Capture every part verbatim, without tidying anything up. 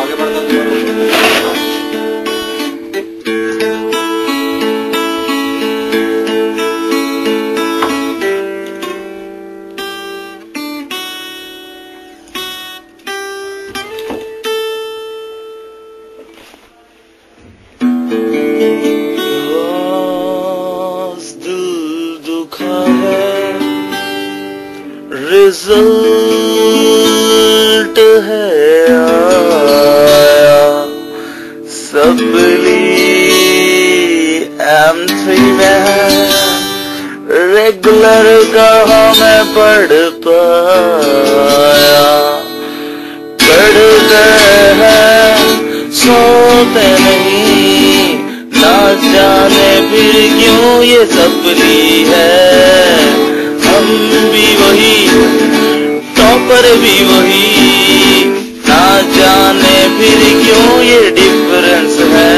आगे बढ़ता हूँ। रिजल्ट है आया सबली एम थ्री में रेगुलर कहा मैं पढ़ पाया पढ़ते हैं सोते नहीं ना जाने फिर क्यों ये सबली है हम भी वही टॉपर भी वही ना जाने फिर क्यों ये डिफरेंस है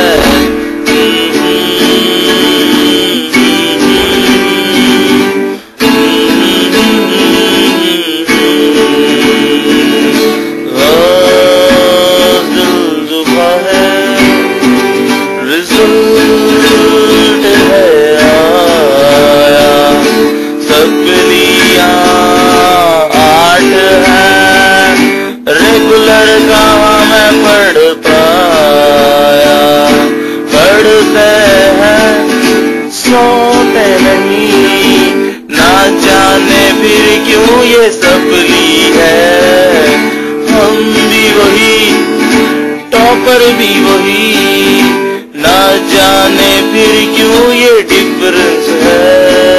रिजल्ट है आया सबलियां आठ है रेगुलर कहा मैं पढ़ पाया पढ़ते हैं सोते नहीं ना जाने फिर क्यों ये सबली है हम भी वही टॉपर भी वही ना जाने फिर क्यों ये डिफरेंस है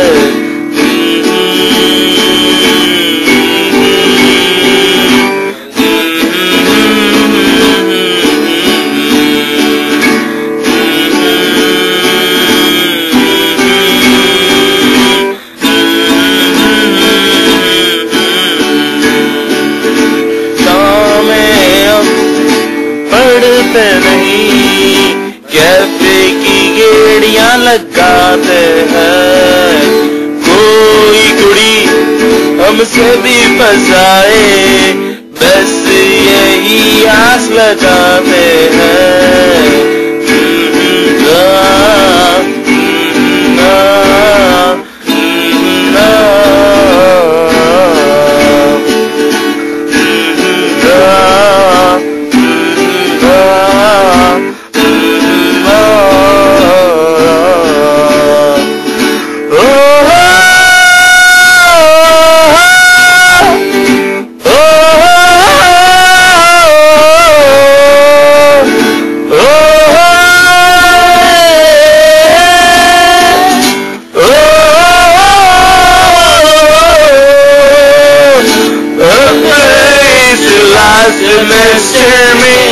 पढ़ते नहीं कैफे की गेड़ियां लगाते हैं कोई कुड़ी हमसे भी फंसाए बस यही आस लगाते हैं semester में